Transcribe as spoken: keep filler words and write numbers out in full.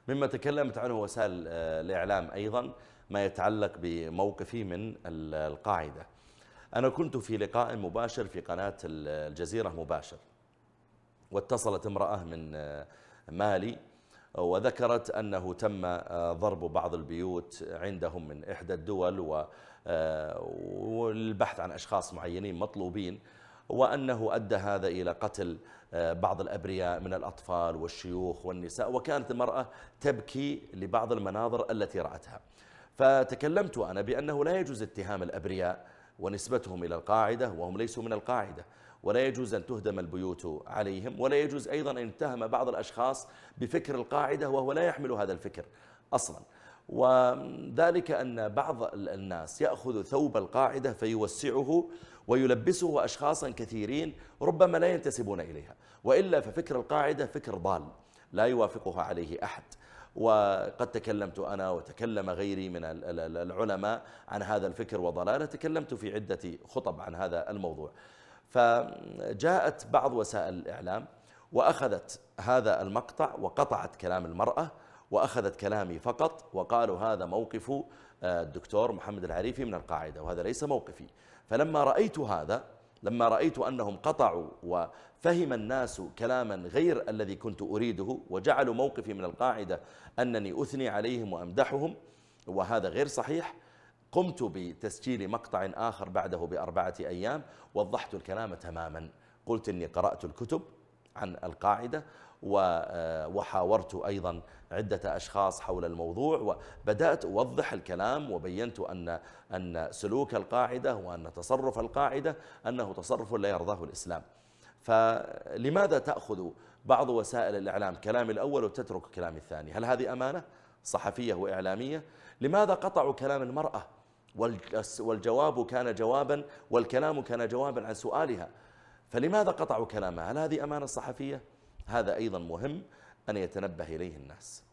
مما تكلمت عنه وسائل الإعلام أيضا ما يتعلق بموقفي من القاعدة. أنا كنت في لقاء مباشر في قناة الجزيرة مباشر، واتصلت امرأة من مالي وذكرت أنه تم ضرب بعض البيوت عندهم من إحدى الدول والبحث عن أشخاص معينين مطلوبين، وأنه أدى هذا إلى قتل بعض الأبرياء من الأطفال والشيوخ والنساء، وكانت المرأة تبكي لبعض المناظر التي رأتها. فتكلمت أنا بأنه لا يجوز اتهام الأبرياء ونسبتهم إلى القاعدة وهم ليسوا من القاعدة، ولا يجوز أن تهدم البيوت عليهم، ولا يجوز أيضا أن يتهم بعض الأشخاص بفكر القاعدة وهو لا يحمل هذا الفكر أصلا. وذلك أن بعض الناس يأخذ ثوب القاعدة فيوسعه ويلبسه أشخاصا كثيرين ربما لا ينتسبون إليها، وإلا ففكر القاعدة فكر ضال لا يوافقها عليه أحد. وقد تكلمت أنا وتكلم غيري من العلماء عن هذا الفكر وضلاله، تكلمت في عدة خطب عن هذا الموضوع. فجاءت بعض وسائل الإعلام وأخذت هذا المقطع وقطعت كلام المرأة وأخذت كلامي فقط، وقالوا هذا موقف الدكتور محمد العريفي من القاعدة، وهذا ليس موقفي. فلما رأيت هذا، لما رأيت أنهم قطعوا وفهم الناس كلاما غير الذي كنت أريده وجعلوا موقفي من القاعدة أنني أثني عليهم وأمدحهم، وهذا غير صحيح، قمت بتسجيل مقطع آخر بعده بأربعة أيام وضحت الكلام تماما. قلت إني قرأت الكتب عن القاعدة وحاورت أيضا عدة أشخاص حول الموضوع، وبدأت أوضح الكلام وبينت أن أن سلوك القاعدة وأن تصرف القاعدة أنه تصرف لا يرضاه الإسلام. فلماذا تأخذ بعض وسائل الإعلام كلامي الأول وتترك كلامي الثاني؟ هل هذه أمانة صحفية وإعلامية؟ لماذا قطعوا كلام المرأة والجواب كان جوابا والكلام كان جوابا عن سؤالها؟ فلماذا قطعوا كلامها؟ هل هذه أمانة صحفية؟ هذا أيضا مهم أن يتنبه إليه الناس.